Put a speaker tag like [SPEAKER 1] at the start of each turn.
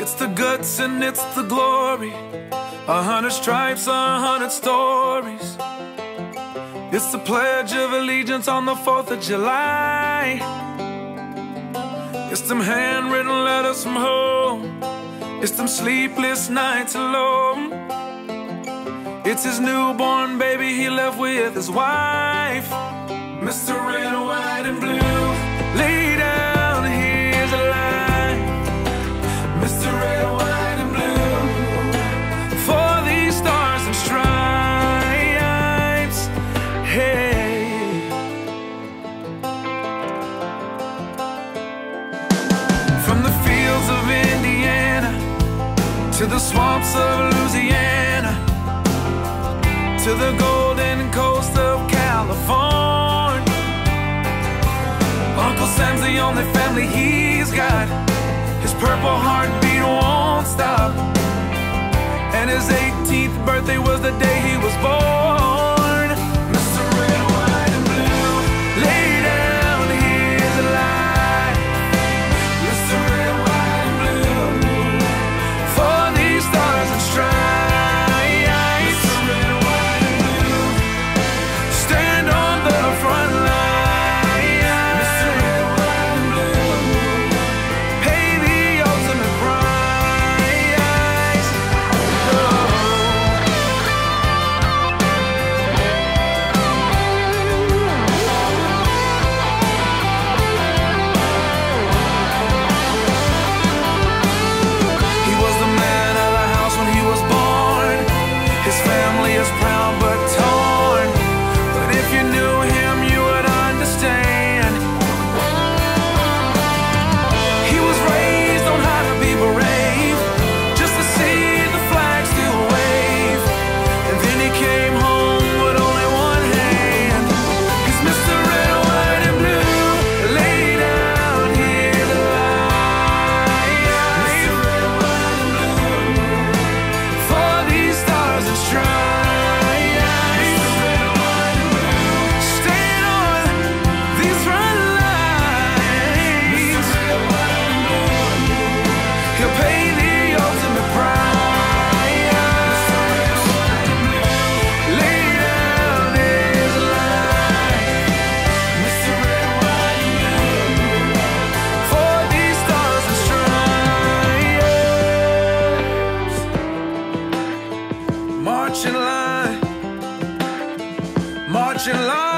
[SPEAKER 1] It's the guts and it's the glory. 100 stripes, 100 stories. It's the Pledge of Allegiance on the 4th of July. It's them handwritten letters from home. It's them sleepless nights alone. It's his newborn baby he left with his wife. Mr. Red, White, and Blue, lay down, here's a line. Mr. Red, White, and Blue, for these stars and stripes. Hey. From the fields of Indiana to the swamps of Louisiana, to the golden coast of California, Uncle Sam's the only family he's got. His purple heartbeat won't stop, and his 18th birthday was the day he was born. Mr. Red, White, and Blue, lay down, here's a line. Mr. Red, White, and Blue, for these stars and stripes. March in line,